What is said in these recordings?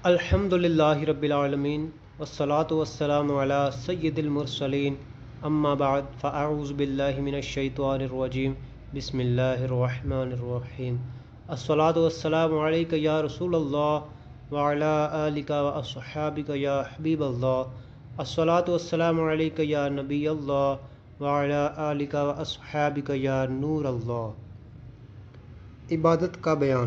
الحمدللہ رب العالمین والصلاة والسلام علی سید المرسلین اما بعد فاعوذ باللہ من الشیطان الرجیم بسم اللہ الرحمن الرحیم الصلاة والسلام علیک یا رسول اللہ وعلی آلک واصحابک یا حبیب اللہ الصلاة والسلام علیک یا نبی اللہ وعلی آلک واصحابک یا نور اللہ۔ عبادت کا بیان،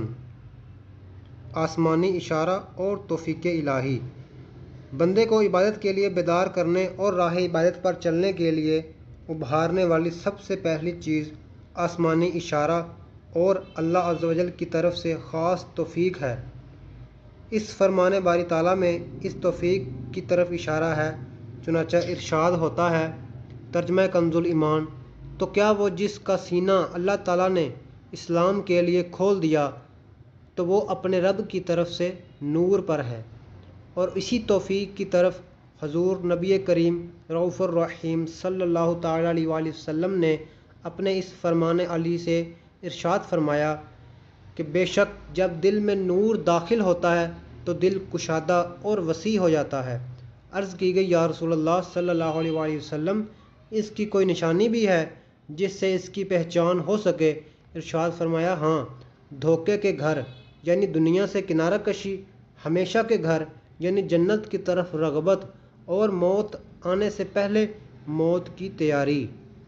آسمانی اشارہ اور توفیق الہی۔ بندے کو عبادت کے لیے بیدار کرنے اور راہ عبادت پر چلنے کے لیے ابھارنے والی سب سے پہلی چیز آسمانی اشارہ اور اللہ عز و جل کی طرف سے خاص توفیق ہے۔ اس فرمان باری تعالیٰ میں اس توفیق کی طرف اشارہ ہے، چنانچہ ارشاد ہوتا ہے، ترجمہ کنز ایمان، تو کیا وہ جس کا سینہ اللہ تعالیٰ نے اسلام کے لیے کھول دیا تو وہ اپنے رب کی طرف سے نور پر ہے، اور اسی توفیق کی طرف حضور نبی کریم رؤوف الرحیم صلی اللہ تعالیٰ علیہ وآلہ وسلم نے اپنے اس فرمان علی سے ارشاد فرمایا کہ بے شک جب دل میں نور داخل ہوتا ہے تو دل کشادہ اور وسیع ہو جاتا ہے۔ عرض کی گئی، یا رسول اللہ صلی اللہ علیہ وآلہ وسلم، اس کی کوئی نشانی بھی ہے جس سے اس کی پہچان ہو سکے؟ ارشاد فرمایا، ہاں، دھوکے کے گھر یعنی دنیا سے کنارہ کشی، ہمیشہ کے گھر یعنی جنت کی طرف رغبت، اور موت آنے سے پہلے موت کی تیاری۔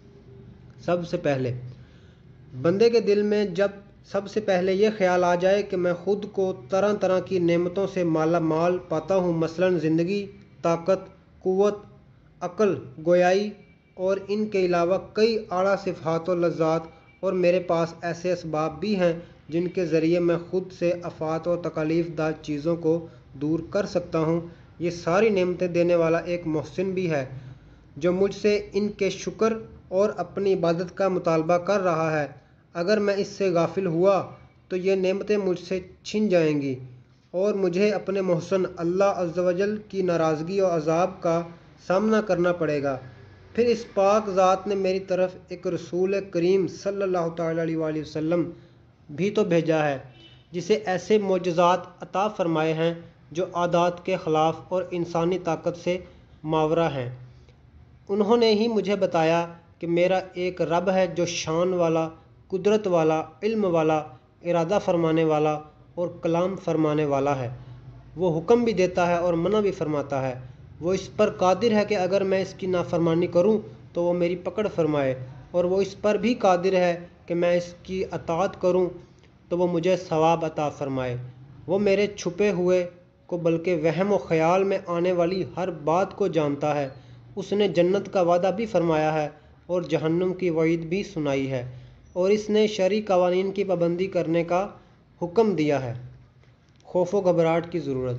سب سے پہلے بندے کے دل میں جب سب سے پہلے یہ خیال آ جائے کہ میں خود کو طرح طرح کی نعمتوں سے مالا مال پاتا ہوں، مثلاً زندگی، طاقت، قوت، عقل، گویائی اور ان کے علاوہ کئی اعلیٰ صفات و لذات، اور میرے پاس ایسے اسباب بھی ہیں جن کے ذریعے میں خود سے آفات و تکالیف دہ چیزوں کو دور کر سکتا ہوں، یہ ساری نعمتیں دینے والا ایک محسن بھی ہے جو مجھ سے ان کے شکر اور اپنی عبادت کا مطالبہ کر رہا ہے۔ اگر میں اس سے غافل ہوا تو یہ نعمتیں مجھ سے چھن جائیں گی اور مجھے اپنے محسن اللہ عز و جل کی ناراضگی اور عذاب کا سامنا کرنا پڑے گا۔ پھر اس پاک ذات نے میری طرف ایک رسول کریم صلی اللہ تعالیٰ علیہ وآلہ وسلم بھی تو بھیجا ہے، جسے ایسے معجزات عطا فرمائے ہیں جو عادات کے خلاف اور انسانی طاقت سے ماورا ہیں۔ انہوں نے ہی مجھے بتایا کہ میرا ایک رب ہے جو شان والا، قدرت والا، علم والا، ارادہ فرمانے والا اور کلام فرمانے والا ہے۔ وہ حکم بھی دیتا ہے اور منع بھی فرماتا ہے۔ وہ اس پر قادر ہے کہ اگر میں اس کی نافرمانی کروں تو وہ میری پکڑ فرمائے، اور وہ اس پر بھی قادر ہے کہ میں اس کی اطاعت کروں تو وہ مجھے ثواب عطا فرمائے۔ وہ میرے چھپے ہوئے کو بلکہ وہم و خیال میں آنے والی ہر بات کو جانتا ہے۔ اس نے جنت کا وعدہ بھی فرمایا ہے اور جہنم کی وعید بھی سنائی ہے، اور اس نے شرعی قوانین کی پابندی کرنے کا حکم دیا ہے۔ خوف و گھبراہٹ کی ضرورت۔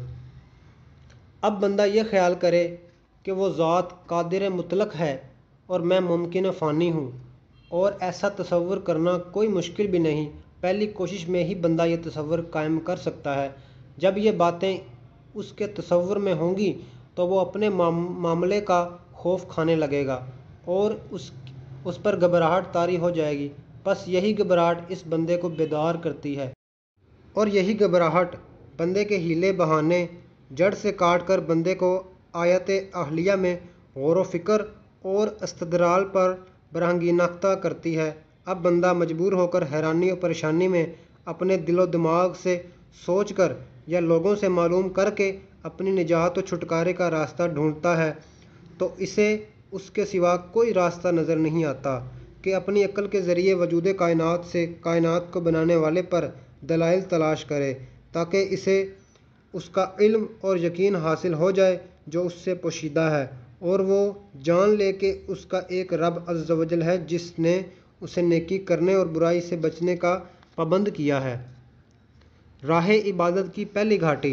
اب بندہ یہ خیال کرے کہ وہ ذات قادر مطلق ہے اور میں ممکن فانی ہوں، اور ایسا تصور کرنا کوئی مشکل بھی نہیں۔ پہلی کوشش میں ہی بندہ یہ تصور قائم کر سکتا ہے۔ جب یہ باتیں اس کے تصور میں ہوں گی تو وہ اپنے معاملے کا خوف کھانے لگے گا اور اس پر گھبراہٹ طاری ہو جائے گی۔ بس یہی گھبراہٹ اس بندے کو بیدار کرتی ہے، اور یہی گھبراہٹ بندے کے ہیلے بہانے جڑ سے کاٹ کر بندے کو آیت اہلیہ میں غور و فکر اور استدلال پر برہنگیناختہ کرتی ہے۔ اب بندہ مجبور ہو کر حیرانی اور پریشانی میں اپنے دل و دماغ سے سوچ کر یا لوگوں سے معلوم کر کے اپنی نجات و چھٹکارے کا راستہ ڈھونڈتا ہے، تو اسے اس کے سوا کوئی راستہ نظر نہیں آتا کہ اپنی عقل کے ذریعے وجود کائنات سے کائنات کو بنانے والے پر دلائل تلاش کرے، تاکہ اسے اس کا علم اور یقین حاصل ہو جائے جو اس سے پوشیدہ ہے، اور وہ جان لے کہ اس کا ایک رب عز و جل ہے جس نے اسے نیکی کرنے اور برائی سے بچنے کا پابند کیا ہے۔ راہ عبادت کی پہلی گھاٹی۔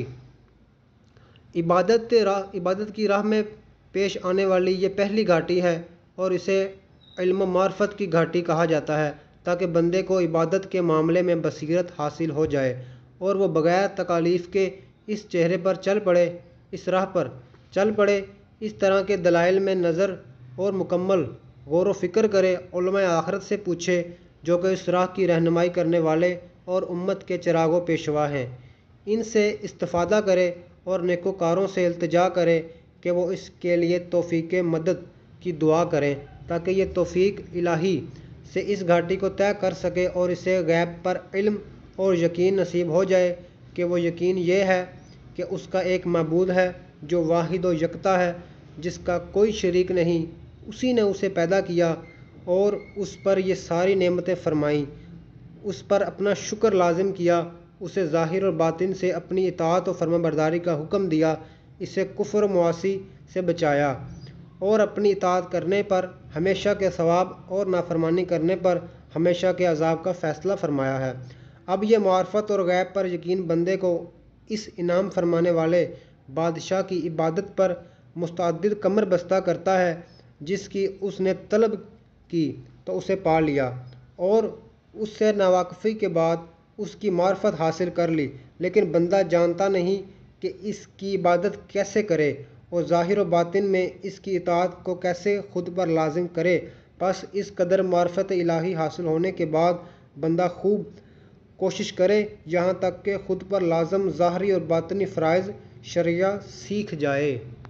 عبادت کی راہ میں پیش آنے والی یہ پہلی گھاٹی ہے، اور اسے علم و معرفت کی گھاٹی کہا جاتا ہے، تاکہ بندے کو عبادت کے معاملے میں بصیرت حاصل ہو جائے اور وہ بغیر تکالیف کے اس چہرے پر چل پڑے، اس راہ پر چل پڑے، اس طرح کے دلائل میں نظر اور مکمل غور و فکر کرے، علماء آخرت سے پوچھے جو کہ اس راہ کی رہنمائی کرنے والے اور امت کے چراغ و پیشوا ہیں، ان سے استفادہ کرے اور نیکوکاروں سے التجا کرے کہ وہ اس کے لیے توفیق مدد کی دعا کریں تاکہ یہ توفیق الہی سے اس گھاٹی کو طے کر سکے اور اسے غیب پر علم اور یقین نصیب ہو جائے کہ وہ یقین یہ ہے کہ اس کا ایک معبود ہے جو واحد و یکتا ہے، جس کا کوئی شریک نہیں، اسی نے اسے پیدا کیا اور اس پر یہ ساری نعمتیں فرمائیں، اس پر اپنا شکر لازم کیا، اسے ظاہر اور باطن سے اپنی اطاعت و فرمانبرداری کا حکم دیا، اسے کفر و معاصی سے بچایا اور اپنی اطاعت کرنے پر ہمیشہ کے ثواب اور نافرمانی کرنے پر ہمیشہ کے عذاب کا فیصلہ فرمایا ہے۔ اب یہ معرفت اور غیب پر یقین بندے کو اس انعام فرمانے والے بادشاہ کی عبادت پر مستعد کمر بستہ کرتا ہے، جس کی اس نے طلب کی تو اسے پا لیا اور اس سے ناواقفی کے بعد اس کی معرفت حاصل کر لی، لیکن بندہ جانتا نہیں کہ اس کی عبادت کیسے کرے اور ظاہر و باطن میں اس کی اطاعت کو کیسے خود پر لازم کرے۔ پس اس قدر معرفت الہی حاصل ہونے کے بعد بندہ خوب کوشش کرے یہاں تک کہ خود پر لازم ظاہری اور باطنی فرائض شرعیہ سیکھ جائے۔